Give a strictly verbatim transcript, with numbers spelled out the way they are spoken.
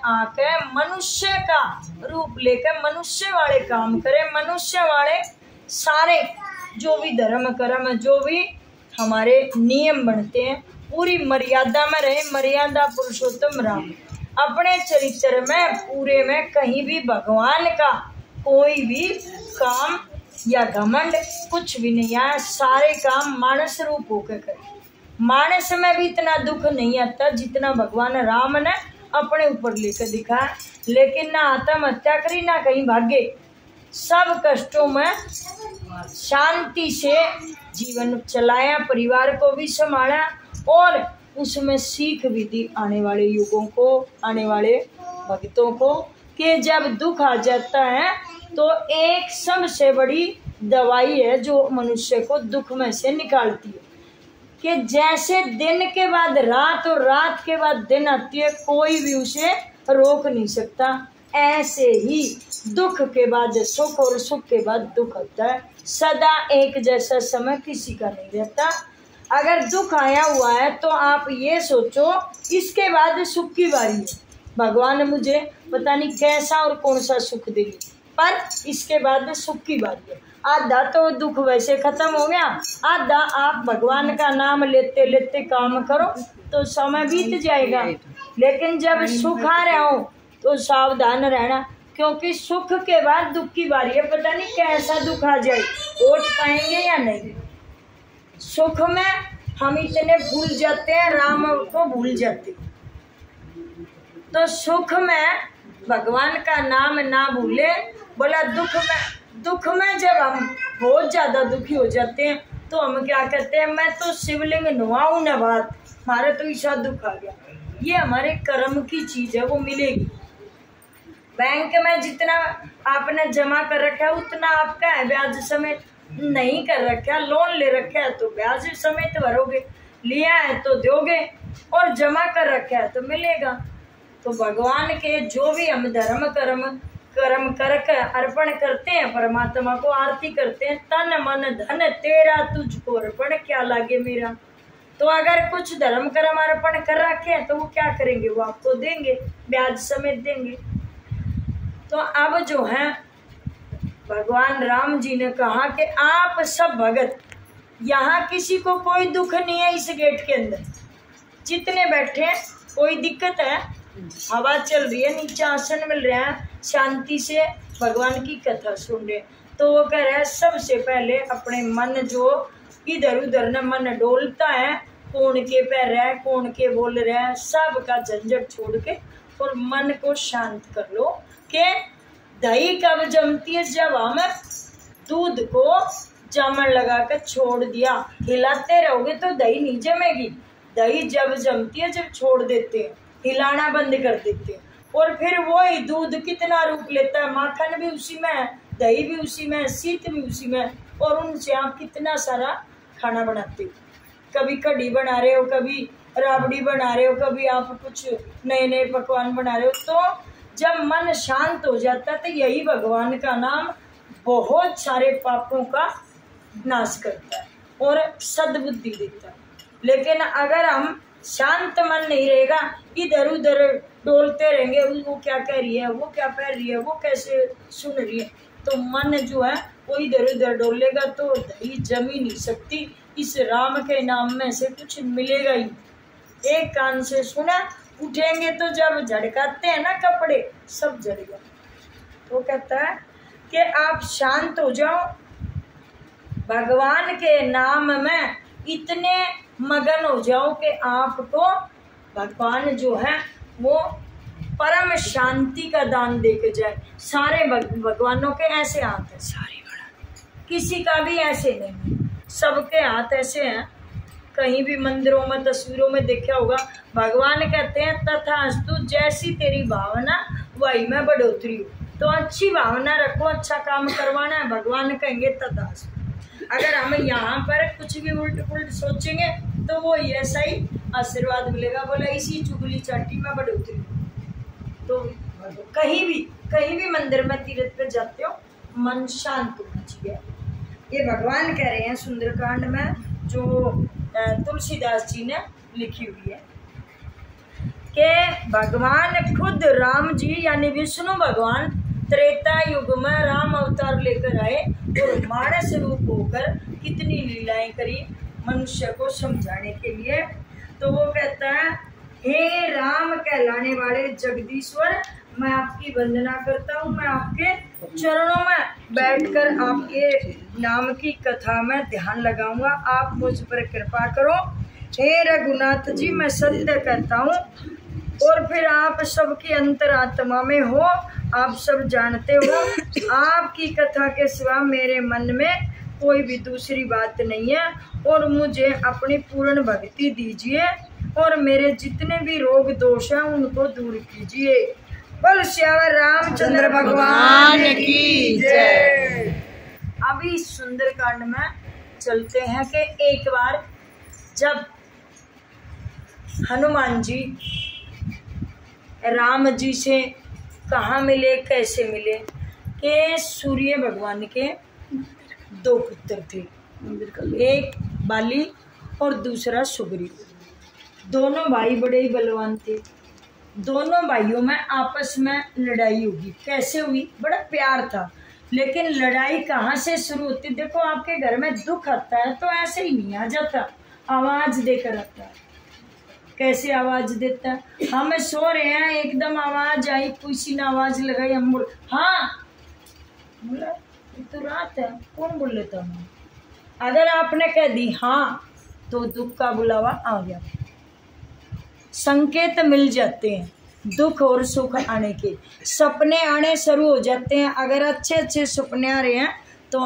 आके मनुष्य का रूप लेकर मनुष्य वाले काम करे, मनुष्य वाले सारे जो भी धर्म कर्म जो भी हमारे नियम बनते हैं पूरी मर्यादा में रहे। मर्यादा पुरुषोत्तम राम अपने चरित्र में पूरे में कहीं भी भगवान का कोई भी काम या घमंड कुछ भी नहीं आया। सारे काम मानस रूप होकर करे। मानस में भी इतना दुख नहीं आता जितना भगवान राम ने अपने ऊपर लेकर दिखाया। लेकिन ना आत्महत्या करी ना कहीं भागे, सब कष्टों में शांति से जीवन चलाया, परिवार को भी संभाला और उसमें सीख भी दी आने वाले युगों को, आने वाले भक्तों को कि जब दुख आ जाता है तो एक सबसे बड़ी दवाई है जो मनुष्य को दुख में से निकालती है कि जैसे दिन के बाद रात और रात के बाद दिन आती है, कोई भी उसे रोक नहीं सकता, ऐसे ही दुख के बाद सुख और सुख के बाद दुख आता है। सदा एक जैसा समय किसी का नहीं रहता। अगर दुख आया हुआ है तो आप ये सोचो इसके बाद सुख की बारी है। भगवान मुझे पता नहीं कैसा और कौन सा सुख देंगे, पर इसके बाद सुख की बारी है। आधा तो दुख वैसे खत्म हो गया, आधा आप भगवान का नाम लेते लेते काम करो तो समय बीत जाएगा। लेकिन जब सुख आ रहा हो तो सावधान रहना, क्योंकि सुख के बाद दुख की बारी है। पता नहीं कैसा दुख आ जाए, उठ पाएंगे या नहीं। सुख में हम इतने भूल जाते हैं, राम को भूल जाते हैं। तो सुख में भगवान का नाम ना भूले। बोला दुख में, दुख में जब हम बहुत ज्यादा दुखी हो जाते हैं तो हम क्या कहते हैं, मैं तो शिवलिंग नुआऊं न बात, हमारे तो ऐसा दुख आ गया। ये हमारे कर्म की चीज है, वो मिलेगी। बैंक में जितना आपने जमा कर रखा है उतना आपका है, ब्याज समेत नहीं कर रखा, लोन ले रखा है तो ब्याज समेत भरोगे, लिया है तो दोगे और जमा कर रखा है तो मिलेगा। तो भगवान के जो भी हम धर्म कर्म कर्म करके अर्पण करते हैं, परमात्मा को आरती करते हैं, तन मन धन तेरा तुझको अर्पण क्या लागे मेरा। तो अगर कुछ धर्म कर्म अर्पण कर रखे हैं तो वो क्या करेंगे, वो आपको देंगे, ब्याज समेत देंगे। तो अब जो है भगवान राम जी ने कहा कि आप सब भगत, यहाँ किसी को कोई दुख नहीं है। इस गेट के अंदर जितने बैठे हैं कोई दिक्कत है, हवा चल रही है, नीचे आसन मिल रहा है, शांति से भगवान की कथा सुन रहे। तो वो कह रहा है सबसे पहले अपने मन जो इधर उधर न मन डोलता है, कौन के पैर है कौन के बोल रहा है, सब का झंझट छोड़ के और मन को शांत कर लो कि दही कब जमती है, जब हम दूध को जामन लगा कर छोड़ दिया, हिलाते रहोगे तो दही नहीं जमेगी। दही जब जमती है जब छोड़ देते हैं, हिलाना बंद कर देते हैं, और फिर वही दूध कितना रूप लेता है, माखन भी उसी में है, दही भी उसी में है, शीत भी उसी में है, और उनसे आप कितना सारा खाना बनाते हो। कभी कढ़ी बना रहे हो, कभी राबड़ी बना रहे हो, कभी आप कुछ नए नए पकवान बना रहे हो। तो जब मन शांत हो जाता है तो यही भगवान का नाम बहुत सारे पापों का नाश करता है और सद्बुद्धि देता है। लेकिन अगर हम शांत मन नहीं रहेगा, इधर उधर डोलते रहेंगे, वो क्या कह रही है, वो क्या कह रही है, वो कैसे सुन रही है, तो मन जो है वो इधर उधर डोलेगा तो दही जम ही नहीं सकती। इस राम के नाम में से कुछ मिलेगा ही। एक कान से सुना, उठेंगे तो जब झड़काते हैं ना कपड़े सब जड़ गया। तो कहता है कि आप शांत हो जाओ, भगवान के नाम में इतने मगन हो जाओ कि आपको भगवान जो है वो परम शांति का दान दे के जाए। सारे भगवानों के ऐसे हाथ है, सारे बड़ा किसी का भी ऐसे नहीं, सबके हाथ ऐसे हैं। कहीं भी मंदिरों में तस्वीरों में देखा होगा, भगवान कहते हैं तथास्तु, जैसी तेरी भावना वही में बढ़ोतरी हो। तो अच्छी भावना रखो, अच्छा काम करवाना है, भगवान कहेंगे तथास्तु। अगर हम यहाँ पर कुछ भी उल्ट पुल्ट सोचेंगे तो वो ऐसा ही आशीर्वाद मिलेगा। बोला इसी चुगली चाटी में बढ़ोतरी। तो कहीं भी कहीं भी मंदिर में तीर्थ पे जाते हो, मन शांत होना चाहिए। ये भगवान कह रहे हैं सुंदरकांड में, जो तुलसीदास जी ने लिखी हुई है। कि भगवान खुद राम जी यानी विष्णु भगवान त्रेता युग में राम अवतार लेकर आए और मानस रूप होकर कितनी लीलाएं करी मनुष्य को समझाने के लिए। तो वो कहता है, हे राम कहलाने वाले जगदीश्वर, मैं आपकी वंदना करता हूँ। मैं आपके चरणों में बैठकर आपके नाम की कथा में ध्यान लगाऊंगा। आप मुझ पर कृपा करो। हे रघुनाथ जी, मैं सत्य कहता हूँ और फिर आप सबकी अंतरात्मा में हो, आप सब जानते हो। आपकी कथा के सिवा मेरे मन में कोई भी दूसरी बात नहीं है और मुझे अपनी पूर्ण भक्ति दीजिए और मेरे जितने भी रोग दोष हैं उनको दूर कीजिए। बोल श्यावर रामचंद्र भगवान की जय। अभी सुंदरकांड में चलते हैं कि एक बार जब हनुमान जी राम जी से कहाँ मिले, कैसे मिले, कि सूर्य भगवान के दो पुत्र थे, एक बाली और दूसरा सुग्रीव। दोनों भाई बड़े ही बलवान थे। दोनों भाइयों में आपस में लड़ाई होगी। कैसे हुई? बड़ा प्यार था, लेकिन लड़ाई कहाँ से शुरू होती? देखो, आपके घर में दुख आता है तो ऐसे ही नहीं आ जाता, आवाज देकर आता है। कैसे आवाज देता है? हम सो रहे हैं, एकदम आवाज आई, किसी ने आवाज लगाई, हम बोल हाँ, बोला तो रात है, कौन बोल लेता हूँ। अगर आपने कह दी हाँ तो दुख का बुलावा आ गया। संकेत मिल जाते हैं दुख और सुख आने के, सपने आने शुरू हो जाते हैं। अगर अच्छे अच्छे सपने आ रहे हैं